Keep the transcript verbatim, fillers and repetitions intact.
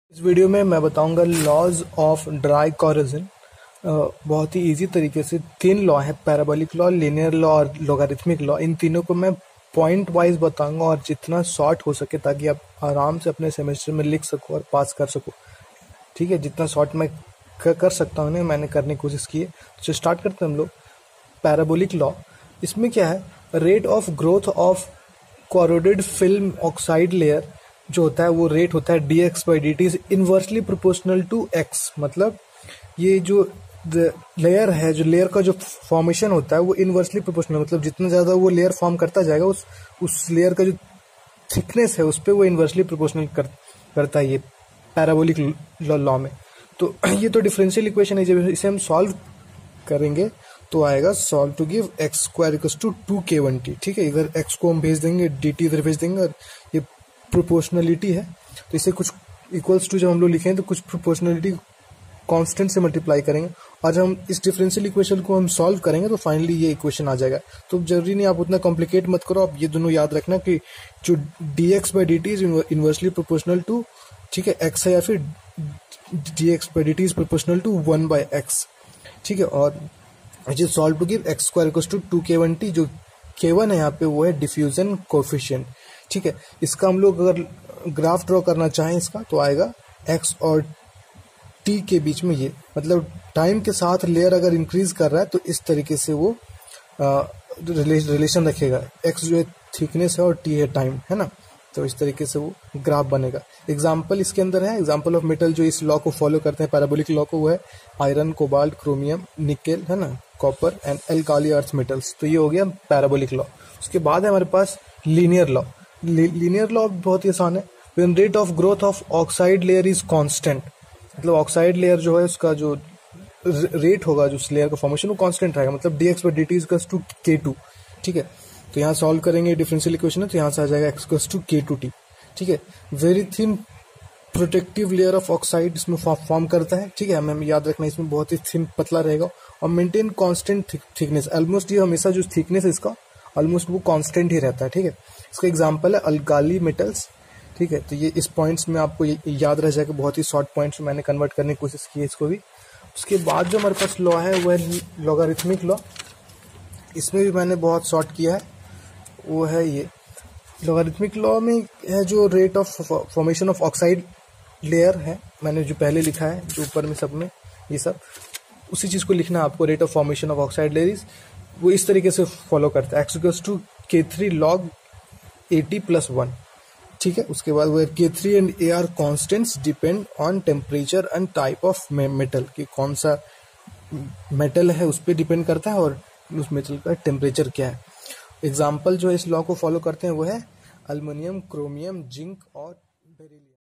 इस वीडियो में मैं बताऊंगा लॉज ऑफ ड्राई कोरोजन। बहुत ही इजी तरीके से तीन लॉ है, पैराबोलिक लॉ, लिनियर लॉ और लोगारिथमिक लॉ। इन तीनों को मैं पॉइंट वाइज बताऊंगा और जितना शॉर्ट हो सके ताकि आप आराम से अपने सेमेस्टर में लिख सको और पास कर सको। ठीक है, जितना शॉर्ट मैं कर सकता हूँ मैंने करने की कोशिश की है। तो स्टार्ट करते हैं हम लोग। पैराबोलिक लॉ, इसमें क्या है, rate of growth of corroded film oxide layer जो होता है वो रेट होता है D x by D T is inversely proportional to X. मतलब ये जो लेयर है, जो लेयर का जो फॉर्मेशन होता है वो इनवर्सली प्रोपोर्शनल, मतलब जितना ज़्यादा वो लेयर फॉर्म करता जाएगा उस उस लेयर का जो थिकनेस है उस पर वो इनवर्सली प्रोपोर्शनल कर, करता है ये पैराबोलिक लॉ में। तो ये तो डिफरेंशियल इक्वेशन है, जब इसे हम सॉल्व करेंगे तो आएगा solve to give X square equals to two K one T. ठीक है, इधर एक्स को हम भेज देंगे, डी टी इधर भेज देंगे और ये प्रोपोर्शनलिटी है तो इसे कुछ इक्वल्स टू जब हम लोग लिखें तो कुछ प्रोपोर्शनलिटी कांस्टेंट से मल्टीप्लाई करेंगे और जब हम इस डिफरेंशियल इक्वेशन को हम सॉल्व करेंगे तो फाइनली ये इक्वेशन आ जाएगा। तो जरूरी नहीं आप उतना कॉम्प्लिकेट मत करो, आप ये दोनों याद रखना कि जो D x by D T is inversely proportional to, ठीक है, एक्स है, या फिर D x by D T is proportional to one by X. ठीक है, और solve to give X square equals to two K one T, जो K one है यहाँ पे वो है डिफ्यूजन कोफिशिएंट। ठीक है, इसका हम लोग अगर ग्राफ ड्रॉ करना चाहें इसका तो आएगा एक्स और टी के बीच में, ये मतलब टाइम के साथ लेयर अगर इंक्रीज कर रहा है तो इस तरीके से वो रिलेशन रखेगा। एक्स जो है थिकनेस है और टी है टाइम, है ना, तो इस तरीके से वो ग्राफ बनेगा। एग्जाम्पल इसके अंदर है, एग्जाम्पल ऑफ मेटल जो इस लॉ को फॉलो करते हैं पैराबोलिक लॉ को, वो है आयरन, कोबाल्ट, क्रोमियम, निकेल, है ना, copper and alkali earth metals. तो ये हो गया पैराबोलिक लॉ। उसके बाद है हमारे पास लीनियर लॉ। लीनियर लॉ बहुत ही आसान है। When rate of growth of oxide layer is constant, मतलब ऑक्साइड लेयर जो है उसका जो रेट होगा, जो उस लेयर का फॉर्मेशन वो कांस्टेंट रहेगा, मतलब d x by D T is to k two. ठीक है, तो यहाँ सॉल्व करेंगे डिफरेंशियल इक्वेशन है तो यहाँ से आ जाएगा x equals to k two t. ठीक है, very thin protective layer of oxide इसमें फॉर्म करता है। ठीक है, हमें याद रखना इसमें बहुत ही थिन पतला रहेगा और मेंटेन कांस्टेंट थिकनेस। ऑलमोस्ट ये हमेशा जो थिकनेस है इसका ऑलमोस्ट वो कांस्टेंट ही रहता है। ठीक है, इसका एग्जांपल है अल्काली मेटल्स। ठीक है, तो ये इस पॉइंट्स में आपको याद रह जाएगा, बहुत ही शॉर्ट पॉइंट्स मैंने कन्वर्ट करने की कोशिश की है इसको भी। उसके बाद जो हमारे पास लॉ है वो है लॉगरिथमिक लॉ। इसमें भी मैंने बहुत शॉर्ट किया है, वो है ये लॉगरिथमिक लॉ में है जो rate of formation of oxide layer है, मैंने जो पहले लिखा है जो ऊपर में सब में ये सब उसी चीज़ को लिखना है आपको। Rate of formation of oxide layer is वो इस तरीके से फॉलो करता है, x equals to k three log a t plus one. ठीक है, उसके बाद वो k three and a are constants depend on temperature and type of metal, कि कौन सा मेटल है उस पर डिपेंड करता है और उस मेटल का टेम्परेचर क्या है। एग्जाम्पल जो इस लॉ को फॉलो करते हैं वो है अल्युमिनियम, क्रोमियम, जिंक और बेरिलियम।